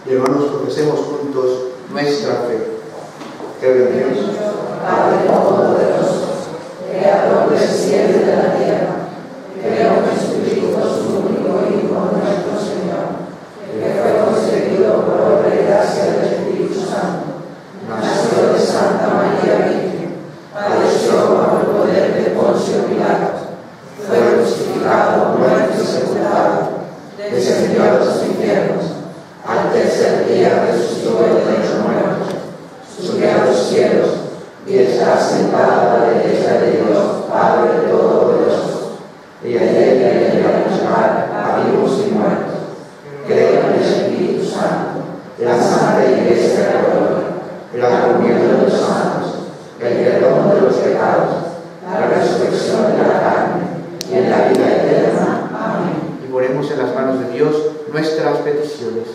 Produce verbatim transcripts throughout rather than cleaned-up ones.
y hermanos, profesemos juntos nuestra fe. Creo en Dios, Padre Todopoderoso, Creador del cielo y de la tierra. Creo en Jesucristo, su único Hijo, nuestro Señor, que fue concebido por obra y gracia del Espíritu Santo. Nació de Santa María Virgen, padeció bajo el poder de Poncio Pilato, fue crucificado, muerto y sepultado, descendió a los infiernos, al tercer día resucitó de los muertos, subió a los cielos y está sentado a la derecha de Dios, Padre Todopoderoso, y allí viene a juzgar a vivos y muertos. Creo en el Espíritu Santo, la Santa Iglesia Católica, la comunión de los santos, el perdón de los pecados, la resurrección de la carne y en la vida eterna. Amén. y ponemos en las manos de Dios nuestras peticiones.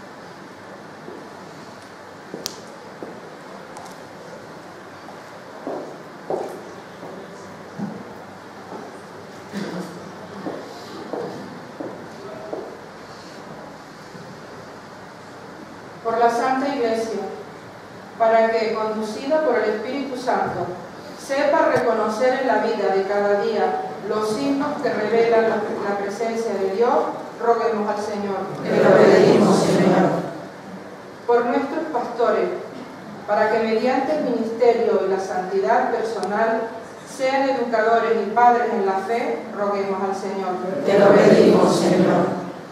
Por la Santa Iglesia, para que, conducida por el Espíritu Santo, sepa reconocer en la vida de cada día los signos que revelan la, la presencia de Dios, roguemos al Señor. Te lo pedimos, Señor. Por nuestros pastores, para que mediante el ministerio y la santidad personal sean educadores y padres en la fe, roguemos al Señor. Te lo pedimos, Señor.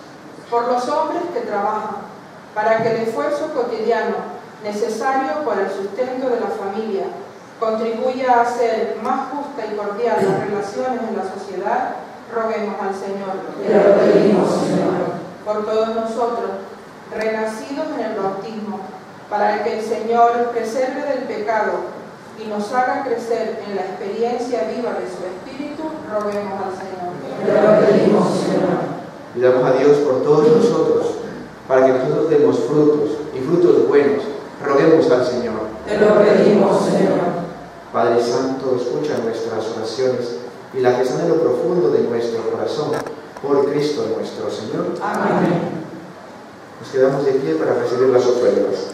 Por los hombres que trabajan, para que el esfuerzo cotidiano necesario para el sustento de la familia contribuya a hacer más justa y cordial las relaciones en la sociedad, roguemos al Señor. Te lo pedimos, Señor. Por todos nosotros, renacidos en el bautismo, para que el Señor preserve del pecado y nos haga crecer en la experiencia viva de su Espíritu, roguemos al Señor. Te lo pedimos, Señor. Pidamos a Dios por todos nosotros, para que nosotros demos frutos y frutos buenos. Roguemos al Señor. Te lo pedimos, Señor. Padre Santo, escucha nuestras oraciones y las que están en lo profundo de nuestro corazón, por Cristo nuestro Señor. Amén. Nos quedamos de pie para recibir las ofrendas.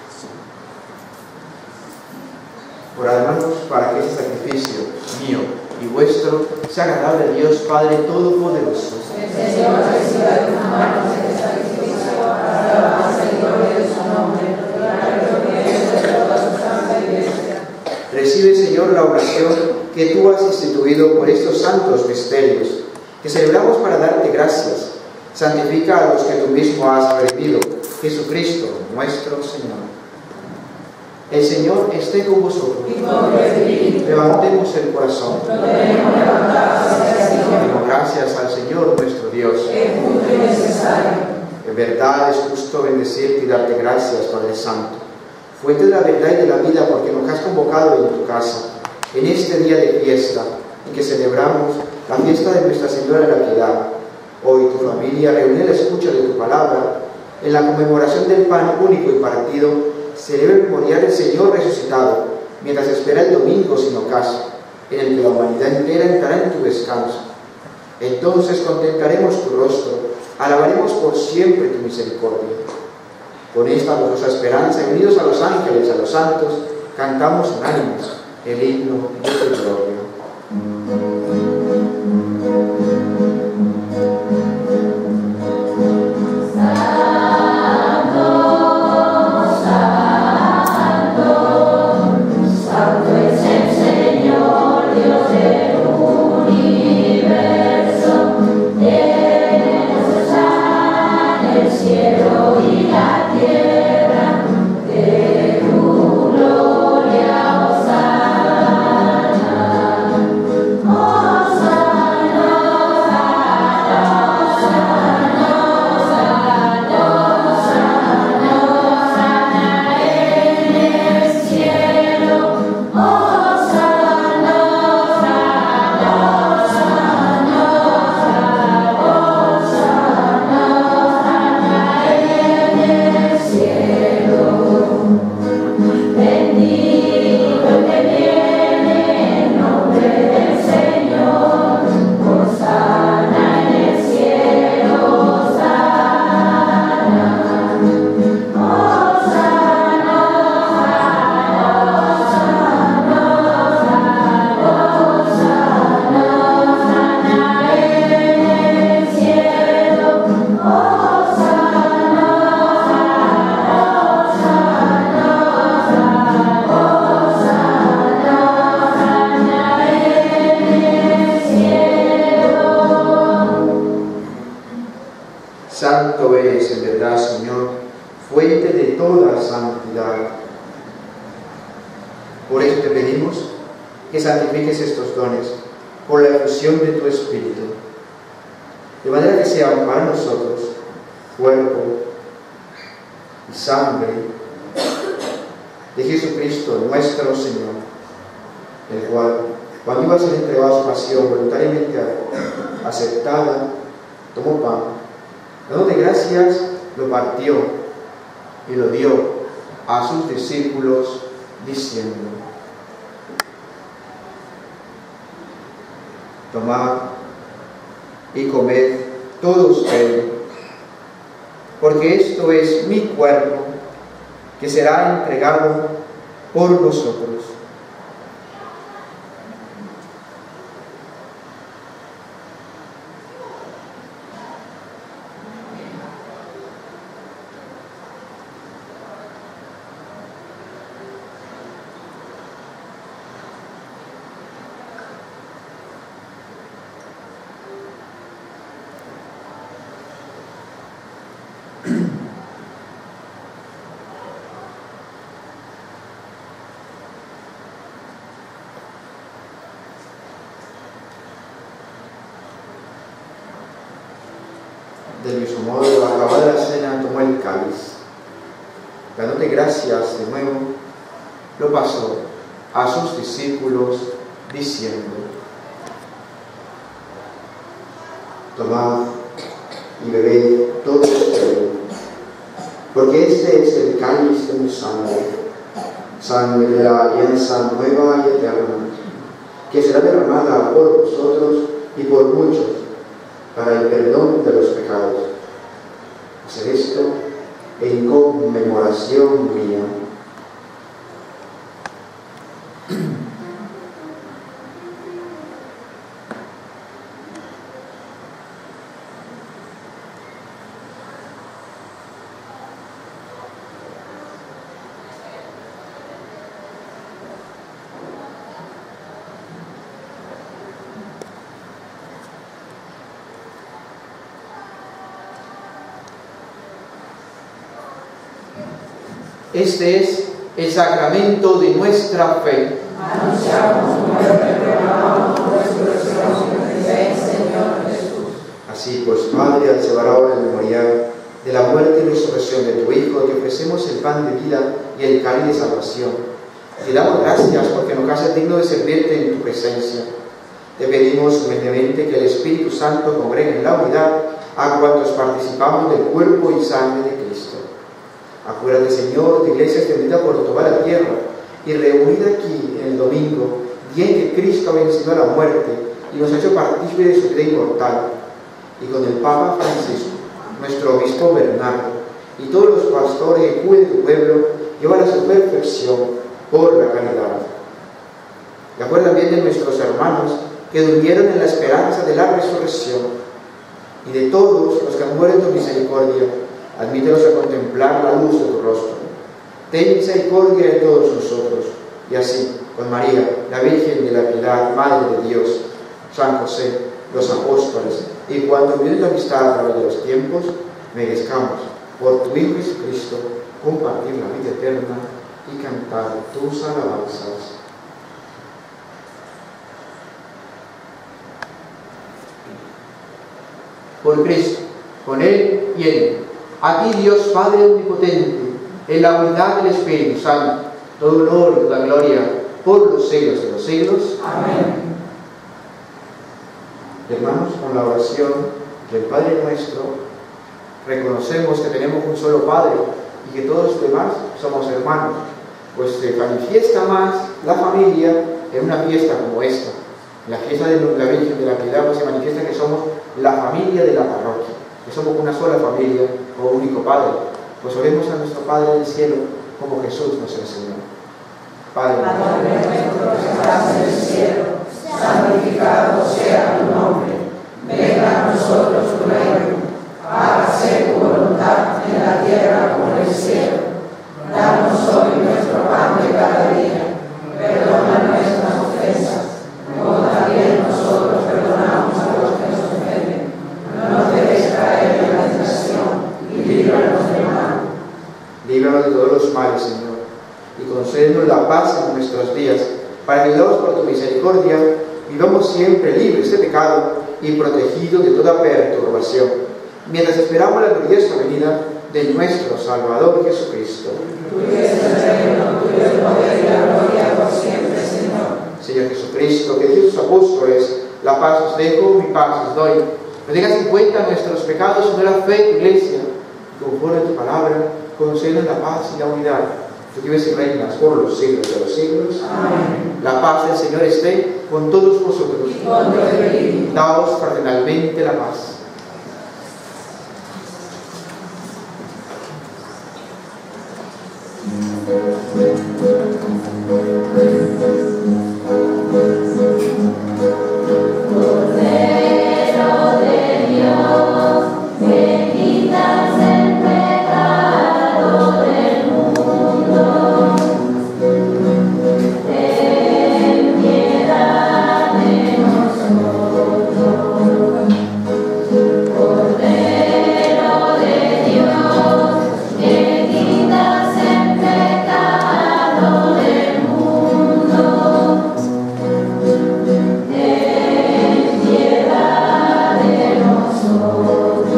Orad, hermanos, para que ese sacrificio mío y vuestro sea agradable a Dios Padre Todopoderoso. El Señor reciba de tus manos este sacrificio para la alabanza y gloria de su nombre, para el progreso de toda su santa iglesia. Recibe, Señor, la oración que tú has instituido por estos santos misterios, que celebramos para darte gracias. Santifica a los que tú mismo has redimido, Jesucristo, nuestro Señor. El Señor esté con vosotros. Y con tu espíritu. Levantemos el corazón. Lo tenemos levantado hacia el Señor. Demos gracias al Señor nuestro Dios. Es justo y necesario. En verdad es justo bendecirte y darte gracias, Padre Santo, fuente de la verdad y de la vida, porque nos has convocado en tu casa, en este día de fiesta, en que celebramos la fiesta de Nuestra Señora de la Piedad. Hoy tu familia, reunida a la escucha de tu palabra, en la conmemoración del pan único y partido, celebra el memorial del Señor resucitado, mientras espera el domingo sin ocaso, en el que la humanidad entera entrará en tu descanso. Entonces contemplaremos tu rostro, alabaremos por siempre tu misericordia. Con esta gozosa esperanza, unidos a los ángeles, a los santos, cantamos unánimes el himno de tu gloria. Santo eres en verdad, Señor, fuente de toda santidad. Por eso te pedimos que santifiques estos dones por la efusión de tu Espíritu, de manera que sean para nosotros cuerpo y sangre de Jesucristo nuestro Señor, el cual, cuando iba a ser entregado a su pasión voluntariamente aceptada, tomó pan, dándote gracias, lo partió y lo dio a sus discípulos, diciendo: tomad y comed todos de él, porque esto es mi cuerpo, que será entregado por vosotros. Del mismo modo, acabada la cena, tomó el cáliz, dándote gracias de nuevo, lo pasó a sus discípulos, diciendo: tomad y bebed todos de él, porque este es el cáliz de mi sangre, sangre de la alianza nueva y eterna, que será derramada por vosotros y por muchos para el perdón de los pecados. Haced esto en conmemoración mía. Este es el sacramento de nuestra fe. Anunciamos tu muerte, proclamamos tu resurrección. Ven, Señor Jesús. Así pues, Padre, al celebrar ahora el memorial de la muerte y resurrección de tu Hijo, te ofrecemos el pan de vida y el cáliz de salvación. Te damos gracias porque nos haces digno de servirte en tu presencia. Te pedimos humildemente que el Espíritu Santo congregue en la unidad a cuantos participamos del cuerpo y sangre de Cristo. Acuérdate, Señor, de iglesia extendida por toda la tierra y reunida aquí en el domingo, día en que Cristo ha vencido a la muerte y nos ha hecho partícipe de su vida inmortal, y con el Papa Francisco, nuestro obispo Bernardo, y todos los pastores que cuiden tu pueblo, llevan a su perfección por la caridad. Y acuérdate también de nuestros hermanos que durmieron en la esperanza de la resurrección, y de todos los que han muerto en tu misericordia, admítelos a contemplar la luz de tu rostro. Ten misericordia de todos nosotros, y así, con María, la Virgen de la Piedad, Madre de Dios, San José, los apóstoles, y cuando viene tu amistad a través de los tiempos, merezcamos, por tu Hijo Jesucristo, compartir la vida eterna y cantar tus alabanzas. Por Cristo, con Él y en Él, a ti Dios Padre Omnipotente, en la unidad del Espíritu Santo, todo honor y toda gloria, por los siglos de los siglos. Amén. Hermanos, con la oración del Padre Nuestro, reconocemos que tenemos un solo Padre y que todos los demás somos hermanos, pues se manifiesta más la familia en una fiesta como esta. En la fiesta de la Virgen de la Piedad pues se manifiesta que somos la familia de la parroquia, que somos una sola familia o único Padre. Pues oremos a nuestro Padre del cielo como Jesús nos enseñó. Padre nuestro que estás en el cielo, santificado sea tu nombre. Venga a nosotros tu reino. Hágase tu voluntad en la tierra como en el cielo. Danos hoy nuestro pan de cada día. Perdona nuestras ofensas, como también nosotros perdonamos a los que nos ofenden. No nos dejes caer en la tentación y líbranos del mal. Líbranos de todos los males, Señor, y concédenos la paz en nuestros días, para que, ayudados por tu misericordia, vivamos siempre libres de pecado y protegidos de toda perturbación, mientras esperamos la gloriosa venida de nuestro Salvador Jesucristo. Tuyo es el reino, tuyo el poder y la gloria por siempre, Señor. Señor Jesucristo, que dices a tus apóstoles, la paz os dejo, mi paz os doy. No tengas en cuenta nuestros pecados, sino la fe de tu iglesia. Conforme a tu palabra, concédenos la paz y la unidad. Tú que vives y reinas por los siglos de los siglos. Amén. La paz del Señor esté con todos vosotros. Y con tu espíritu. Daos fraternalmente la paz. Cordero de Dios, que quitas el pecado del mundo, ten piedad de nosotros. Cordero de Dios, que quitas el pecado del mundo, ten piedad de nosotros.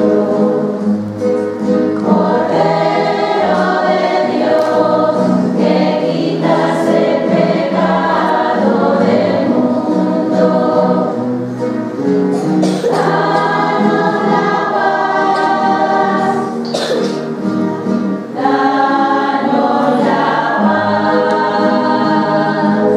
Cordero de Dios, que quitas el pecado del mundo, danos la paz, danos la paz.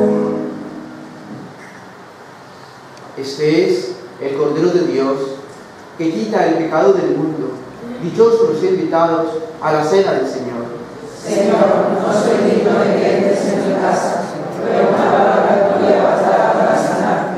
Este es el Cordero de Dios, que quita el pecado del mundo. Dichosos los invitados a la cena del Señor. Señor, no soy digno de que entres en mi casa, pero una palabra tuya bastará para sanarme.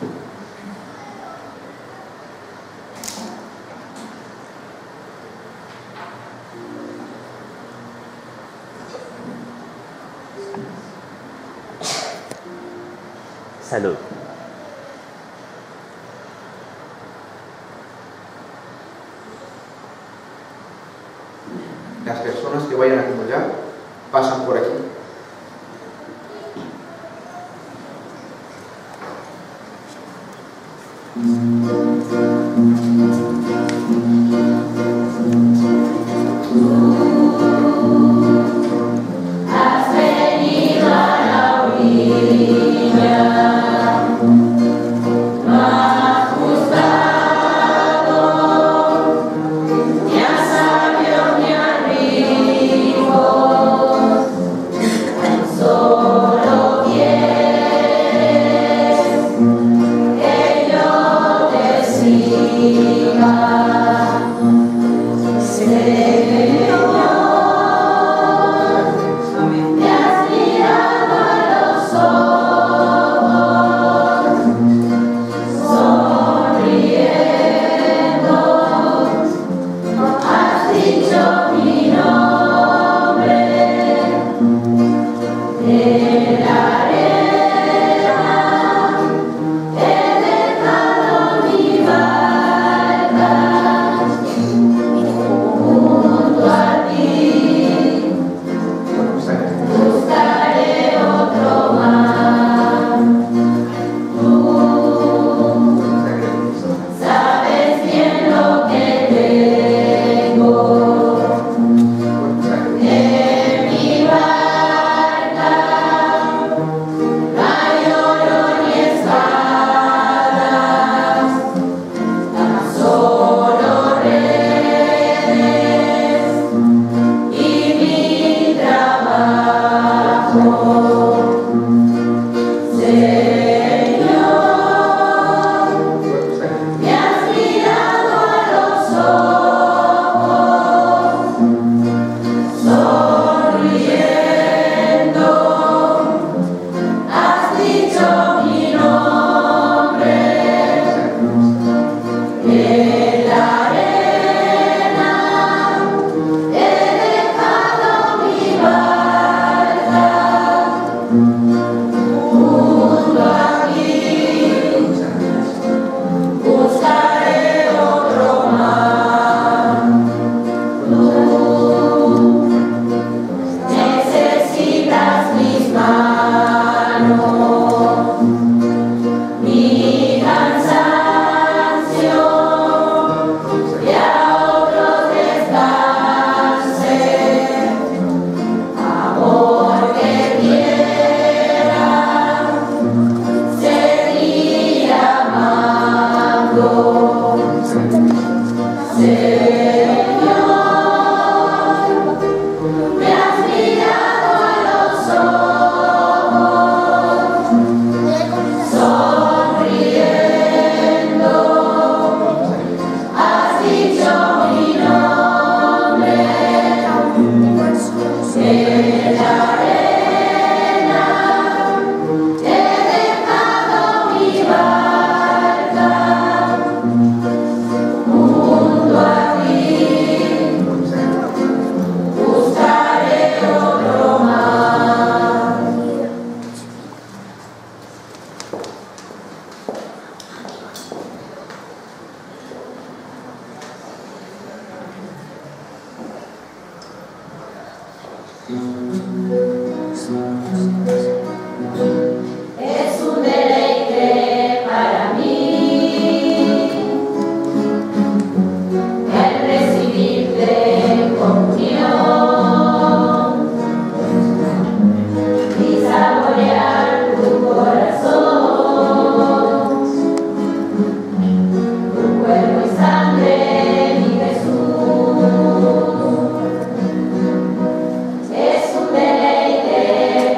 Salud. Las personas que vayan a comulgar pasan por aquí. Has venido a la orilla más gustado, ni a sabio ni a rico, solo quieres que yo te siga, Señor. Me has mirado a los ojos, sonriendo, has dicho mi nombre, en la arena he dejado mi barca, junto a ti. Buscaré otro mar. Tú sabes bien lo que tengo en mi barca. No hay oro ni espadas, tan solo redes y mi trabajo. Señor, me has mirado a los ojos, sonriendo, has dicho mi nombre, en la arena he dejado mi barca, junto a ti. Buscaré otro mar. Tú necesitas mis manos, mi cansancio, y a otros descansen, amor que quiera seguir amando. Señor, me has mirado a los ojos, sonriendo, has dicho mi nombre, en la arena he dejado mi barca, junto a ti. Buscaré otro mar. Es un deleite para mí el recibirte en comunión y saborear tu corazón, tu cuerpo y sangre, mi Jesús. Es un deleite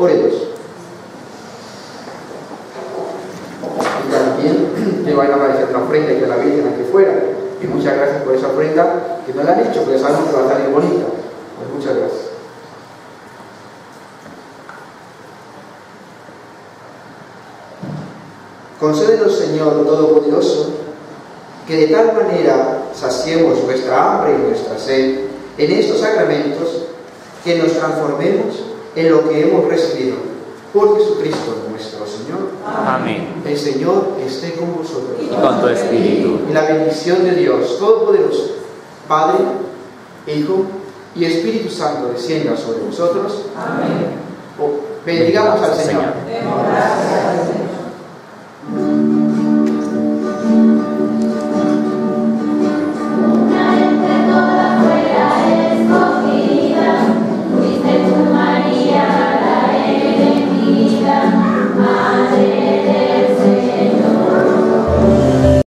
Oremos. Y también que vayan a aparecer una ofrenda y que la Virgen aquí fuera. Y muchas gracias por esa ofrenda que no la han hecho, porque sabemos que va a salir bonita. Pues muchas gracias. Concédenos, Señor Todopoderoso, que de tal manera saciemos nuestra hambre y nuestra sed en estos sacramentos, que nos transformemos en lo que hemos recibido. Por Jesucristo nuestro Señor. Amén. El Señor esté con vosotros. Y con tu espíritu. Y la bendición de Dios Todopoderoso, Padre, Hijo y Espíritu Santo descienda sobre vosotros. Amén. Bendigamos al Señor. Demos gracias al Señor.